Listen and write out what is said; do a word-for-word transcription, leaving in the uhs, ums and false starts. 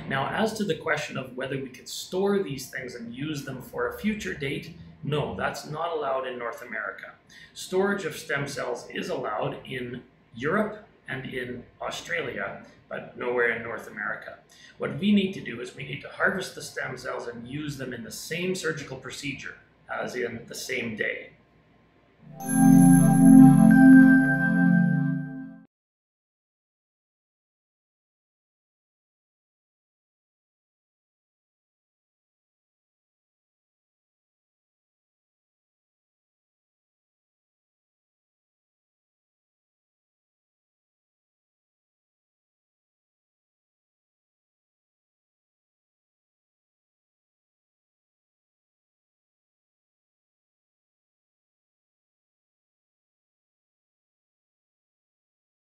Now, as to the question of whether we could store these things and use them for a future date, no, that's not allowed in North America. Storage of stem cells is allowed in Europe and in Australia, but nowhere in North America. What we need to do is we need to harvest the stem cells and use them in the same surgical procedure, as in the same day.